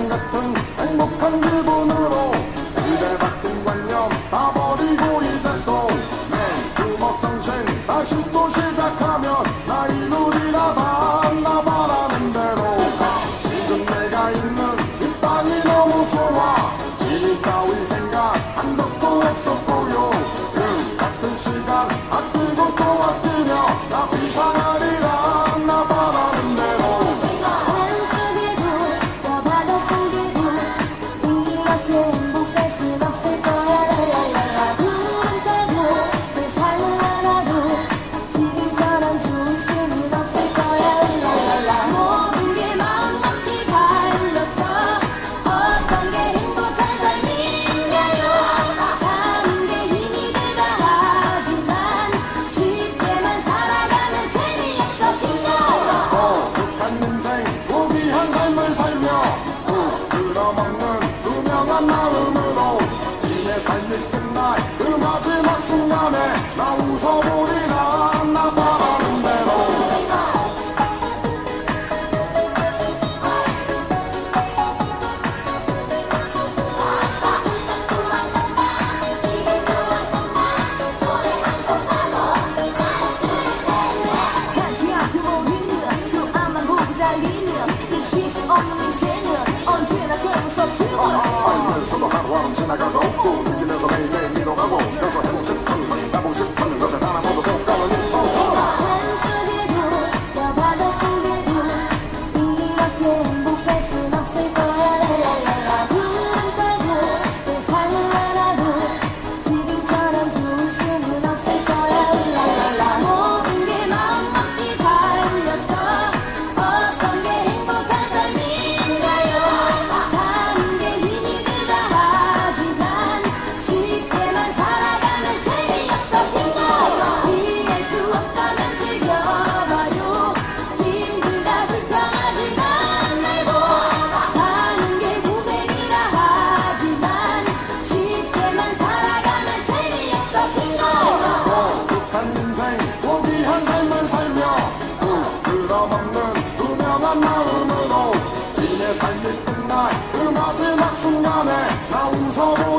세상 같은 행복한 기분으로 이제 바뀐 관념 다 버리고 이제 또 맨투먹 정신 다시 또 시작하면 나 이루리라 다 나 바라는 대로 지금 내가 있는 이 땅이 너무 좋아 일 따위 생각 한 적도 없었고요 같은 시간 아끼고 또 아끼며 나 비상하리라 나 바라는 대로 마음으로 이내 삶이 끝날 그 마지막 순간에 나 웃어보리라 나 바라는 대로 가지 않고 모르는 그 앞만 보고 달리는 이 쉴 수 없는 인생은 언제나 재밌었으면 알면서도 하루하루 지나가고 느끼면서 매일매일 밀어가고 그래서 해보고 싶은 나보고 싶은 것에 단 아무도 똑같은 인성 산속에도 저 바다 속에도 이렇게 행복할 순 없을 거야 랄랄랄라 구름 타고 세상을 알아도 지금처럼 좋을 수는 없을 거야 랄랄랄라 모든 게 마음 먹기 달렸어 어떤 게 행복한 삶인가요 사는 게 힘이 들다 하지만 쉽게만 살아가면 재미없어 핑거 이해할 수 없다면 즐겨봐요 힘들다 불평하지만 말고 사는 게 고생이라 하지만 쉽게만 살아가면 재미없어 핑거 독한 인생 고귀한 삶을 살며 끌어먹는 투명한 마음으로 이내 삶이 끝날 그 마지막 순간에 나 웃어보